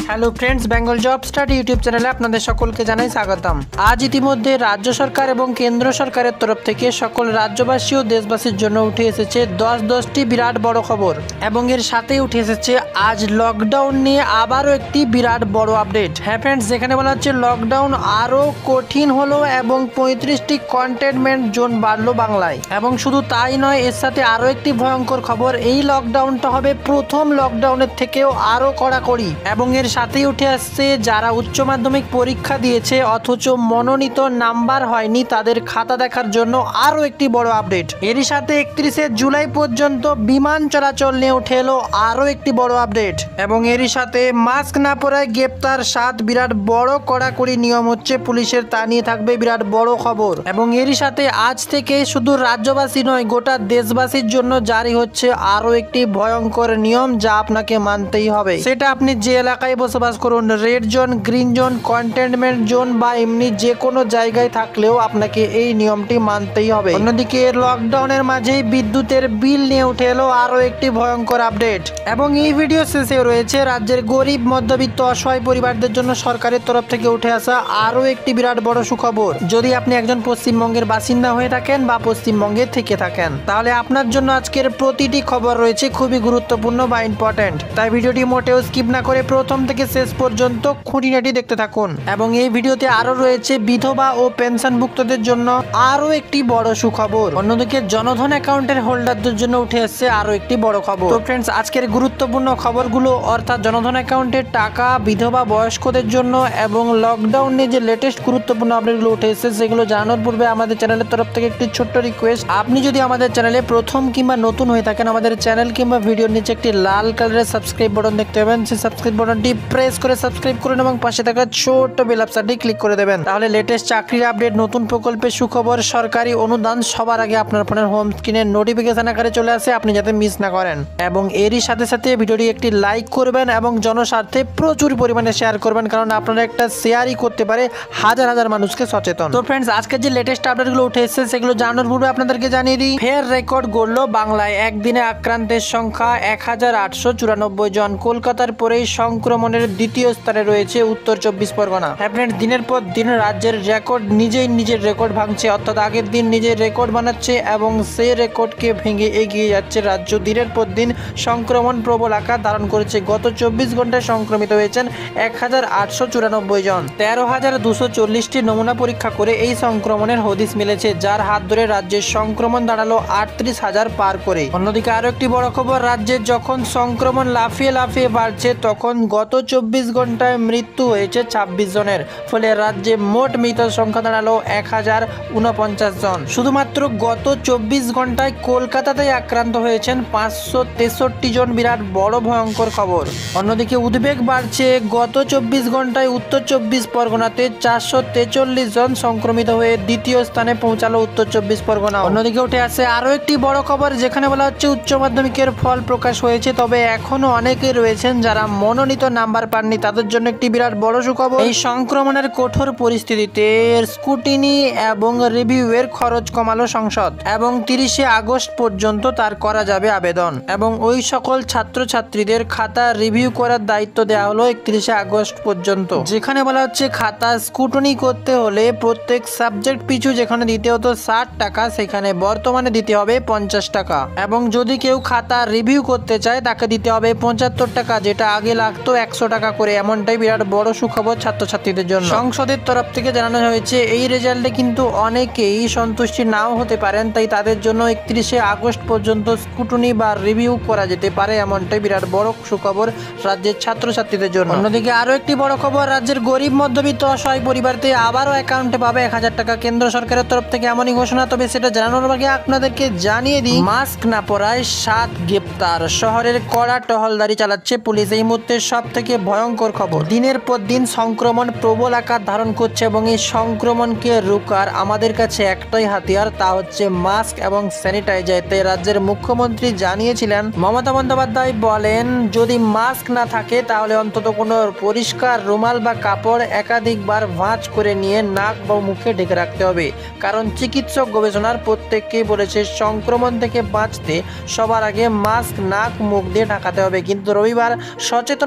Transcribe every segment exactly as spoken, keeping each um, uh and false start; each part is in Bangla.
Hello friends, Bengal job study YouTube চ্যানেলে আপনাদের সকলকে জানাই স্বাগতম। আজ ইতিমধ্যে রাজ্য সরকার এবং কেন্দ্র সরকারের তরফ থেকে সকল রাজ্যবাসী ও দেশবাসীর জন্য উঠে এসেছে দশ দশটি বিরাট বড় খবর এবং এর সাথেই উঠে এসেছে আজ লকডাউন নিয়ে আবারও একটি বিরাট বড় আপডেট। হ্যাঁ ফ্রেন্ডস, যেখানে বলা হচ্ছে লকডাউন আরও কঠিন হলো এবং পঁয়ত্রিশটি কন্টেনমেন্ট জোন বাড়লো বাংলায়। এবং শুধু তাই নয়, এর সাথে আরও একটি ভয়ঙ্কর খবর, এই লকডাউনটা হবে প্রথম লকডাউনের থেকেও আরও কড়াকড়ি। এবং এর সাথেই উঠে আসছে যারা উচ্চ মাধ্যমিক পরীক্ষা দিয়েছে অথচ মনোনীত নাম্বার হয়নি তাদের খাতা দেখার জন্য আরও একটি বড় আপডেট। এরই সাথে একত্রিশে জুলাই পর্যন্ত বিমান চলাচল নিয়ে উঠে এলো আরও একটি বড় আপডেট। এবং এরই সাথে মাস্ক না পরায় গ্রেপ্তার সাত, বিরাট বড় কড়াকড়ি নিয়ম হচ্ছে পুলিশের, তা নিয়ে থাকবে বিরাট বড় খবর। এবং এরই সাথে আজ থেকে শুধু রাজ্যবাসী নয়, গোটা দেশবাসীর জন্য জারি হচ্ছে আরও একটি ভয়ঙ্কর নিয়ম যা আপনাকে মানতেই হবে। সেটা আপনি যে এলাকায় বসবাস করুন, red zone, green zone, containment zone বা এমনি যে কোনো জায়গায় থাকলেও আপনাকে এই নিয়মটি মানতেই হবে। অন্যদিকে লকডাউনের মাঝেই বিদ্যুতের বিল নিয়ে উঠে এলো আরও একটি ভয়ঙ্কর আপডেট। এবং এই ভিডিও শেষে রয়েছে রাজ্যের গরিব, মধ্যবিত্ত, অসহায় পরিবারদের জন্য সরকারের তরফ থেকে উঠে আসা আরও একটি বিরাট বড় সুখবর। যদি আপনি একজন পশ্চিমবঙ্গের বাসিন্দা হয়ে থাকেন বা পশ্চিমবঙ্গে থেকে থাকেন, তাহলে আপনার জন্য আজকের প্রতিটি খবর রয়েছে খুবই গুরুত্বপূর্ণ বা ইম্পর্টেন্ট। তাই ভিডিওটি মোটেও স্কিপ না করে প্রথম থেকে শেষ পর্যন্ত খুঁটিনাটি দেখতে থাকুন। এবং এই ভিডিওতে আরও রয়েছে বিধবা ও পেনশনভুক্তদের জন্য আরও একটি বড় সুখবর। অন্যদিকে জনধন অ্যাকাউন্টের হোল্ডারদের জন্য উঠে আসছে আরও একটি বড় খবর। তো ফ্রেন্ডস, আজকের গুরুত্বপূর্ণ খবরগুলো অর্থাৎ জনধন অ্যাকাউন্টের টাকা, বিধবা বয়স্কদের জন্য এবং লকডাউনে যে লেটেস্ট গুরুত্বপূর্ণ আপডেটগুলো উঠে এসেছে সেগুলো জানানোর পূর্বে আমাদের চ্যানেলের তরফ থেকে একটি ছোট্ট রিকোয়েস্ট, আপনি যদি আমাদের চ্যানেলে প্রথম কিংবা নতুন হয়ে থাকেন, আমাদের চ্যানেল কিংবা ভিডিওর নিচে একটি লাল কালারের সাবস্ক্রাইব বাটন দেখতে পাবেন, সেই সাবস্ক্রাইব বাটনটি প্রেস করে সাবস্ক্রাইব করুন এবং পাশে থাকা ছোট্ট বেল আইকনটি ক্লিক করে দেবেন। তাহলে লেটেস্ট চাকরির আপডেট, নতুন প্রকল্পের সুখবর, সরকারি অনুদান সবার আগে আপনার ফোনের হোম স্ক্রিনে নোটিফিকেশন আকারে চলে আসে, আপনি যাতে মিস না করেন। এবং এরই সাথে সাথে ভিডিওটি একটি লাইক করবেন এবং জনস্বার্থে প্রচুর পরিমাণে শেয়ার করবেন, কারণ আপনারা একটা শেয়ারই করতে পারে হাজার হাজার মানুষকে সচেতন। তো ফ্রেন্ডস, আজকে যে লেটেস্ট আপডেটগুলো উঠে এসেছে সেগুলো জানানোর পূর্বে আপনাদেরকে জানিয়ে দিই, ফের রেকর্ড গড়ল বাংলায়। একদিনে আক্রান্তের সংখ্যা এক হাজার আটশো চুরানব্বই জন। কলকাতার পরেই সংক্রমণের দ্বিতীয় স্থানে রয়েছে উত্তর চব্বিশ পরগনা। হ্যাঁ ফ্রেন্ডস, দিনের পর দিন রাজ্যের রেকর্ড নিজেই নিজের রেকর্ড ভাঙছে, অর্থাৎ আগের দিন নিজের রেকর্ড বানাচ্ছে এবং সেই রেকর্ডকে ভেঙে এগিয়ে যাচ্ছে রাজ্য। দিনের পর দিন সংক্রমণ প্রবল আকার ধারণ করেছে। গত চব্বিশ ঘন্টায় সংক্রমিত হয়েছেন এক হাজার আটশো চুরানব্বই জন। তেরো হাজার দুশো চল্লিশটি নমুনা পরীক্ষা করে এই সংক্রমণের হদিস মিলেছে, যার হাত ধরে রাজ্যের সংক্রমণ দাঁড়ালো আটত্রিশ হাজার পার করে। অন্যদিকে আরো একটি বড় খবর, রাজ্যে যখন সংক্রমণ লাফিয়ে লাফিয়ে বাড়ছে তখন গত চব্বিশ ঘন্টায় মৃত্যু হয়েছে ছাব্বিশ জনের, ফলে রাজ্যে মোট মৃত সংখ্যা দাঁড়ালো এক হাজার উনপঞ্চাশ জন। শুধুমাত্র গত চব্বিশ ঘন্টায় কলকাতাতেই আক্রান্ত হয়েছেন পাঁচশো তেষট্টি জন, বিরাট বড় ভয়ঙ্কর খবর। অন্যদিকে উদ্বেগ বাড়ছে, গত চব্বিশ ঘন্টায় উত্তর চব্বিশ পরগনাতে চারশো তেচল্লিশ জন সংক্রমিত হয়ে দ্বিতীয় স্থানে পৌঁছালো উত্তর চব্বিশ পরগনা। অন্যদিকে উঠে আসে আরও একটি বড় খবর, যেখানে বলা হচ্ছে উচ্চ মাধ্যমিকের ফল প্রকাশ হয়েছে, তবে এখনো অনেকে রয়েছেন যারা মনোনীত নাম্বার পাননি, তাদের জন্য একটি বিরাট বড় সুখবর। এই সংক্রমণের কঠোর পরিস্থিতিতে স্কুটিনি এবং রিভিউ এর খরচ কমালো সংসদ এবং তিরিশে আগস্ট পর্যন্ত তার করা যাবে আবেদন। এবং ওই সকল ছাত্রছাত্রীদের খাতা রিভিউ করার দায়িত্ব দেওয়া হলো একত্রিশে আগস্ট পর্যন্ত। যেখানে বলা হচ্ছে খাতা স্কুটনি করতে হলে প্রত্যেক সাবজেক্ট পিছু যেখানে দিতে হতো ষাট টাকা, সেখানে বর্তমানে দিতে হবে পঞ্চাশ টাকা। এবং যদি কেউ খাতা রিভিউ করতে চায় তাকে দিতে হবে পঁচাত্তর টাকা, যেটা আগে লাগতো একশো টাকা করে। এমনটাই বিরাট বড় সুখবর ছাত্রছাত্রীদের জন্য। সংসদের তরফ থেকে জানানো হয়েছে এই রেজাল্টে কিন্তু অনেকেই সন্তুষ্টি নাও হতে পারেন, তাই তাদের জন্য একত্রিশে আগস্ট পর্যন্ত স্কুটনি বা রিভিউ করা যেতে পারে, এমনটাই বিরাট বড় সুখবর রাজ্যের ছাত্রছাত্রীদের জন্য। অন্যদিকে আরো একটি বড় খবর, রাজ্যের গরিব, মধ্যবিত্ত, অসহায় পরিবারতে আবারও অ্যাকাউন্টে পাবে এক হাজার টাকা। কেন্দ্র সরকারের তরফ থেকে এমনই ঘোষণা। তবে সেটা জানানোর আগে আপনাদেরকে জানিয়ে দিই, মাস্ক না পরায় সাত গ্রেপ্তার। শহরের কড়া টহলদারি চালাচ্ছে পুলিশ। এই মুহূর্তে সব থেকে ভয়ঙ্কর খবর, দিনের পর দিন সংক্রমণ প্রবল আকার ধারণ করছে এবং এই সংক্রমণকে রোকার আমাদের কাছে একটাই হাতিয়ার, তা হচ্ছে মাস্ক এবং স্যানিটাইজার। তাই রাজ্যের মুখ্যমন্ত্রী জানিয়েছিলেন, মমতা বন্দ্যোপাধ্যায় বলেন, যদি মাস্ক না থাকে তাহলে অন্তত কোনো পরিষ্কার রুমাল বা কাপড় একাধিকবার ভাঁজ করে নিয়ে নাক বা মুখে ঢেকে রাখতে হবে। কারণ চিকিৎসক গবেষণার প্রত্যেককেই বলেছে সংক্রমণ থেকে বাঁচতে সবার আগে মাস্ক, নাক, মুখ দিয়ে ঢাকাতে হবে। কিন্তু রবিবার সচেতনতা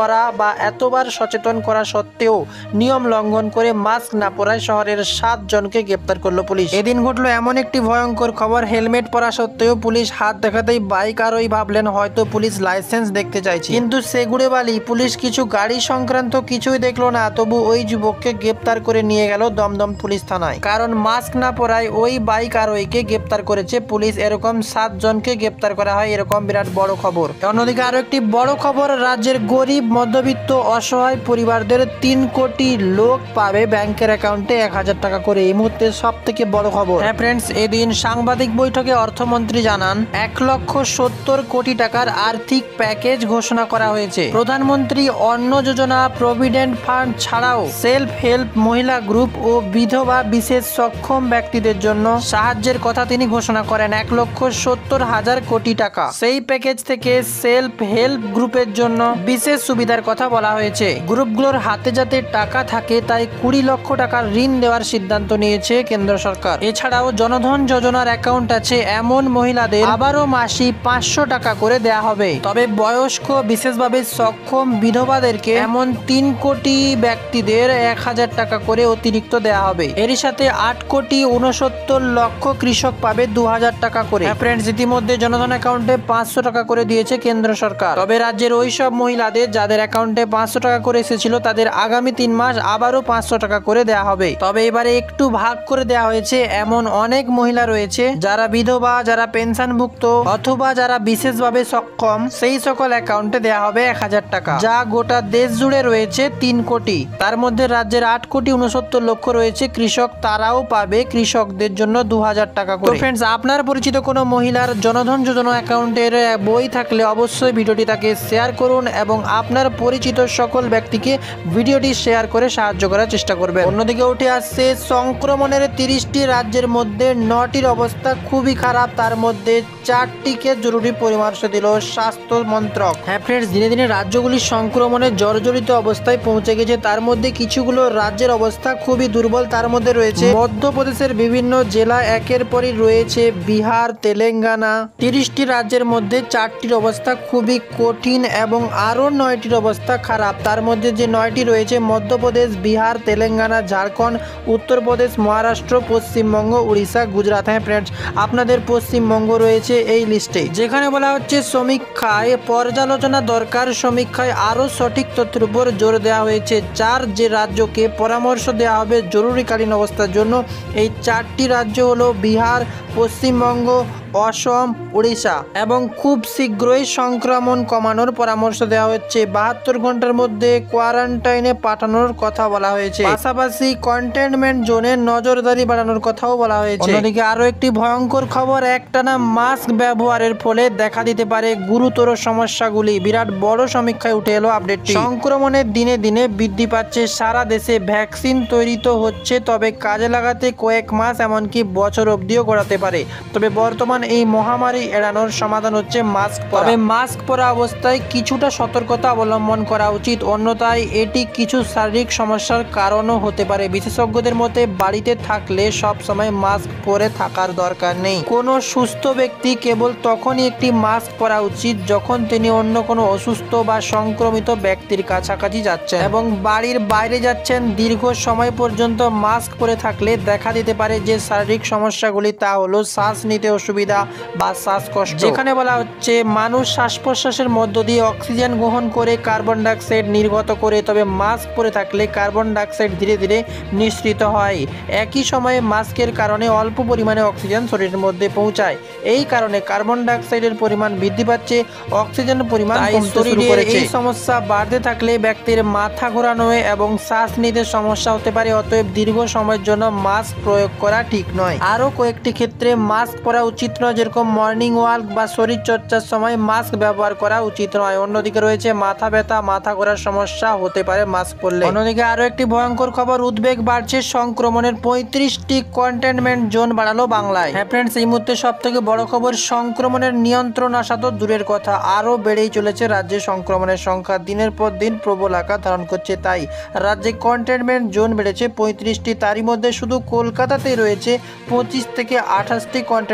করা বা এতবার সচেতন করা সত্ত্বেও নিয়ম লঙ্ঘন করে মাস্ক না পরায় শহরের সাত জনকে গ্রেপ্তার করলো পুলিশ। এদিন ঘটলো এমন একটি ভয়ঙ্কর খবর, হেলমেট পরা সত্ত্বেও পুলিশ হাত দেখাতেই বাইক আরোহী ভাবলেন হয়তো পুলিশ লাইসেন্স দেখতে চাইছে, কিন্তু সেগুড়ে বালি পুলিশ কিছু গাড়ি সংক্রান্ত কিছুই দেখলো না, তবু ওই যুবককে গ্রেপ্তার করে নিয়ে গেল দমদম পুলিশ থানায়। কারণ মাস্ক না পরায় ওই বাইক আরোহীকে গ্রেপ্তার করেছে পুলিশ। এরকম সাত জনকে গ্রেপ্তার করা হয়, এরকম বিরাট বড় খবর। অন্যদিকে আরো একটি বড় খবর, রাজ্যের গরিব মধ্যবিত্ত অসহায় পরিবারদের তিন কোটি লোক পাবে ব্যাংকের অ্যাকাউন্টে এক হাজার টাকা করে। এই মুহূর্তে সব থেকে বড় খবর। হ্যাঁ ফ্রেন্ডস, এদিন সাংবাদিক বৈঠকে অর্থমন্ত্রী জানান এক লক্ষ সত্তর কোটি টাকার আর্থিক প্যাকেজ ঘোষণা করা হয়েছে। প্রধানমন্ত্রী অন্ন যোজনা, প্রভিডেন্ট ফান্ড ছাড়াও সেলফ হেল্প মহিলা গ্রুপ ও বিধবা বিশেষ সক্ষম ব্যক্তিদের জন্য সাহায্যের কথা তিনি ঘোষণা করেন এক লক্ষ সত্তর হাজার কোটি টাকা। সেই প্যাকেজ থেকে সেলফ হেল্প গ্রুপের জন্য বিশেষ সুবিধার কথা বলা হয়েছে। গ্রুপগুলোর হাতে যাতে টাকা থাকে তাই কুড়ি লক্ষ টাকার ঋণ দেওয়ার সিদ্ধান্ত নিয়েছে কেন্দ্র সরকার। এছাড়াও জনধন যোজনার অ্যাকাউন্ট আছে এমন মহিলাদের আবারও মাসি পাঁচশো টাকা করে দেয়া হবে। তবে বয়স্ক বিশেষভাবে সক্ষম বিধবাদেরকে এমন তিন কোটি ব্যক্তিদের এক হাজার টাকা করে অতিরিক্ত দেয়া হবে। এরই সাথে আট কোটি উনসত্তর লক্ষ কৃষক পাবে দু হাজার টাকা করে। ফ্রেন্ডস, ইতিমধ্যে জনধন অ্যাকাউন্টে পাঁচশো টাকা করে দিয়েছে কেন্দ্র সরকার। তবে রাজ্যের ওই সব মহিলাদের যাদের অ্যাকাউন্টে পাঁচশো টাকা করে এসেছিল তাদের আগামী তিন মাস আবারও পাঁচশো টাকা করে দেওয়া হবে। তবে এবারে একটু ভাগ করে দেওয়া হয়েছে। এমন অনেক মহিলা রয়েছে যারা বিধবা, যারা পেনশনভুক্ত অথবা যারা বিশেষভাবে সক্ষম, সেই সকল অ্যাকাউন্টে দেওয়া হবে এক হাজার টাকা, যা গোটা দেশ জুড়ে রয়েছে তিন কোটি। তার মধ্যে রাজ্যের আট কোটি উনসত্তর লক্ষ রয়েছে কৃষক, তারাও পাবে কৃষকদের জন্য দু হাজার টাকা করে। ফ্রেন্ডস, আপনার পরিচিত কোনো মহিলার জনধন যোজনা অ্যাকাউন্টের বই থাকলে অবশ্যই ভিডিওটি তাকে শেয়ার করুন এবং আপনার পরিচিত সকল ব্যক্তিকে ভিডিওটি শেয়ার করে সাহায্য করার চেষ্টা করবেন। অন্যদিকে উঠে আসছে সংক্রমণের তিরিশটি রাজ্যের মধ্যে নটির অবস্থা খুবই খারাপ, তার মধ্যে চারটিকে জরুরি পরামর্শ দিল স্বাস্থ্য মন্ত্রক। হ্যাঁ ফ্রেন্ডস, দিনে দিনে রাজ্যগুলি সংক্রমণের জর্জরিত অবস্থায় পৌঁছে গেছে। তার মধ্যে কিছুগুলো রাজ্যের অবস্থা খুবই দুর্বল। তার মধ্যে রয়েছে মধ্যপ্রদেশের বিভিন্ন জেলা, একের পরই রয়েছে বিহার, তেলেঙ্গানা। তিরিশটি রাজ্যের মধ্যে চারটির অবস্থা খুবই কঠিন এবং আরও নয়টির অবস্থা খারাপ। তার মধ্যে যে নয়টি রয়েছে মধ্যপ্রদেশ, বিহার, তেলেঙ্গানা, ঝাড়খণ্ড, উত্তরপ্রদেশ, মহারাষ্ট্র, পশ্চিমবঙ্গ, উড়িষ্যা, গুজরাট। হ্যাঁ ফ্রেন্ডস, আপনাদের পশ্চিমবঙ্গ রয়েছে এই লিস্টে, যেখানে বলা হচ্ছে সমীক্ষায় পর্যালোচনা দরকার। সমীক্ষায় আরও সঠিক তথ্যের উপর জোর দেওয়া হয়েছে। চার যে রাজ্যকে পরামর্শ দেওয়া হবে জরুরিকালীন অবস্থার জন্য, এই চারটি রাজ্য হলো বিহার, পশ্চিমবঙ্গ, অসম, উড়িষ্যা। এবং খুব শীঘ্রই সংক্রমণ কমানোর পরামর্শ দেওয়া হচ্ছে। বাহাত্তর ঘন্টার মধ্যে কোয়ারেন্টাইনে পাঠানোর কথা বলা হয়েছে। পাশাপাশি কন্টেনমেন্ট জোনে নজরদারি বাড়ানোর কথাও বলা হয়েছে। অন্যদিকে আরো একটি ভয়ঙ্কর খবর, একটানা মাস্ক ব্যবহারের ফলে দেখা দিতে পারে গুরুতর সমস্যাগুলি। বিরাট বড় সমীক্ষায় উঠে এলো আপডেটটি। সংক্রমণের দিনে দিনে বৃদ্ধি পাচ্ছে সারা দেশে। ভ্যাকসিন তৈরি তো হচ্ছে, তবে কাজে লাগাতে কয়েক মাস এমনকি বছর অবধিও গড়াতে পারে। তবে বর্তমান এই মহামারী এড়ানোর সমাধান হচ্ছে মাস্ক পরা। তবে মাস্ক পরা অবস্থায় কিছুটা সতর্কতা অবলম্বন করা উচিত, অন্যথায় এটি কিছু শারীরিক সমস্যার কারণও হতে পারে। বিশেষজ্ঞদের মতে বাড়িতে থাকলে সব সময় মাস্ক পরে থাকার দরকার নেই। কোনো সুস্থ ব্যক্তি কেবল তখনই একটি মাস্ক পরা উচিত যখন তিনি অন্য কোনো অসুস্থ বা সংক্রমিত ব্যক্তির কাছাকাছি যাচ্ছেন এবং বাড়ির বাইরে যাচ্ছেন। দীর্ঘ সময় পর্যন্ত মাস্ক পরে থাকলে দেখা দিতে পারে যে শারীরিক সমস্যাগুলি, তা হলো শ্বাস নিতে অসুবিধা বা শ্বাসকষ্ট। যেখানে বলা হচ্ছে মানুষ শ্বাস প্রশ্বাসের মধ্য দিয়ে অক্সিজেন গ্রহণ করে কার্বন ডাইঅক্সাইড নির্গত করে, তবে মাস্ক পরে থাকলে কার্বন ডাইঅক্সাইড ধীরে ধীরে নিঃসৃত হয়। একই সময়ে মাস্কের কারণে অল্প পরিমাণে অক্সিজেন শরীরের মধ্যে পৌঁছায়। এই কারণে কার্বন ডাইঅক্সাইডের পরিমাণ বৃদ্ধি পাচ্ছে, অক্সিজেনের পরিমাণ কমতে শুরু করেছে। এই সমস্যা বাড়তে থাকলে ব্যক্তির মাথা ঘোরানো এবং শ্বাস নিতে সমস্যা হতে পারে। অতএব দীর্ঘ সময়ের জন্য মাস্ক প্রয়োগ করা ঠিক নয়। আরও কয়েকটি ক্ষেত্রে মাস্ক পরা উচিত নয়, যেরকম মর্নিং ওয়াক বা শরীর চর্চার সময় মাস্ক ব্যবহার করা উচিত নয়। অন্যদিকে রয়েছে মাথা ব্যথা, মাথা ঘোরার সমস্যা হতে পারে মাস্ক পরলে। অন্যদিকে আরো একটি ভয়ঙ্কর খবর, উদ্বেগ বাড়ছে সংক্রমণের। পঁয়ত্রিশটি কন্টেনমেন্ট জোন বাড়ালো বাংলায়। হ্যাঁ ফ্রেন্ডস, এই মুহূর্তে সব থেকে বড় খবর, সংক্রমণের নিয়ন্ত্রণ আসা তো দূরের কথা, আরো বেড়েই চলেছে রাজ্যে সংক্রমণের সংখ্যা। দিনের পর দিন প্রবল আকার ধারণ করছে। তাই রাজ্যে কন্টেনমেন্ট জোন বেড়েছে পঁয়ত্রিশটি। তারই মধ্যে শুধু কলকাতাতেই রয়েছে পঁচিশ থেকে আঠাশটি কন্টেনমেন্ট জোন।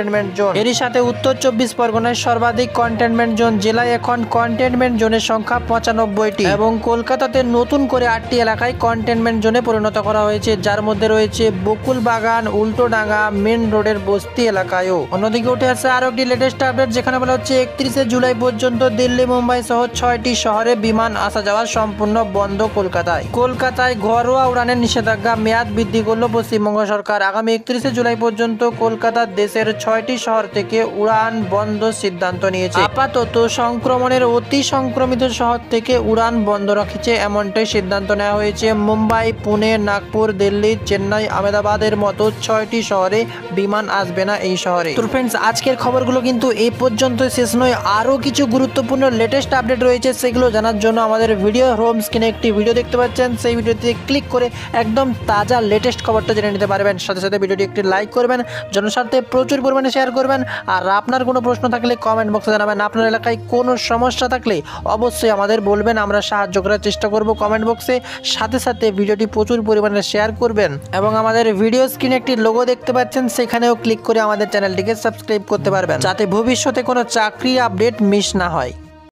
জোন। এরই সাথে উত্তর চব্বিশ পরগনায় সর্বাধিক কন্টেনমেন্ট জোন। জেলায় এখন কন্টেনমেন্ট জোনের সংখ্যা পঁচানব্বইটি এবং কলকাতাতে নতুন করে আটটি এলাকায় কন্টেনমেন্ট জোনে পরিণত করা হয়েছে, যার মধ্যে রয়েছে বকুল বাগান, উল্টোডাঙ্গা, মেন রোডের বস্তি এলাকায়ও। অন্যদিকে উঠে আসছে আরো একটি লেটেস্ট আপডেট, যেখানে বলা হচ্ছে একত্রিশে জুলাই পর্যন্ত দিল্লি, মুম্বাই সহ ছয়টি শহরে বিমান আসা যাওয়া সম্পূর্ণ বন্ধ। কলকাতায় কলকাতায় ঘরোয়া উড়ানের নিষেধাজ্ঞা মেয়াদ বৃদ্ধি করল পশ্চিমবঙ্গ সরকার। আগামী একত্রিশে জুলাই পর্যন্ত কলকাতার দেশের ছয়টি শহর থেকে উড়ান বন্ধ সিদ্ধান্ত নিয়েছে। আপাতত সংক্রমণের অতি সংক্রমিত শহর থেকে উড়ান বন্ধ রাখছে, এমনটাই সিদ্ধান্ত নেওয়া হয়েছে। মুম্বাই, পুনে, নাগপুর, দিল্লি, চেন্নাই, আহমেদাবাদের মতো ছয়টি শহরে বিমান আসবে না এই শহরে। তো ফ্রেন্ডস, আজকের খবরগুলো কিন্তু এই পর্যন্ত শেষ নয়, আরও কিছু গুরুত্বপূর্ণ লেটেস্ট আপডেট রয়েছে, সেগুলো জানার জন্য আমাদের ভিডিও হোম স্ক্রিনে একটি ভিডিও দেখতে পাচ্ছেন, সেই ভিডিওতে ক্লিক করে একদম তাজা লেটেস্ট খবরটা জেনে নিতে পারবেন। সাথে সাথে ভিডিওটি একটি লাইক করবেন, জনস্বার্থে প্রচুর পরিমাণে শেয়ার করবেন, আর আপনার কোনো প্রশ্ন থাকলে কমেন্ট বক্সে জানাবেন। আপনার এলাকায় কোনো সমস্যা থাকলে অবশ্যই আমাদের বলবেন, আমরা সাহায্য করার চেষ্টা করব কমেন্ট বক্সে। সাথে সাথে ভিডিওটি প্রচুর পরিমাণে শেয়ার করবেন এবং আমাদের ভিডিও স্ক্রিনে একটি লোগো দেখতে পাচ্ছেন, সেখানেও ক্লিক করে আমাদের চ্যানেলটিকে সাবস্ক্রাইব করতে পারবেন, যাতে ভবিষ্যতে কোনো চাকরি আপডেট মিস না হয়।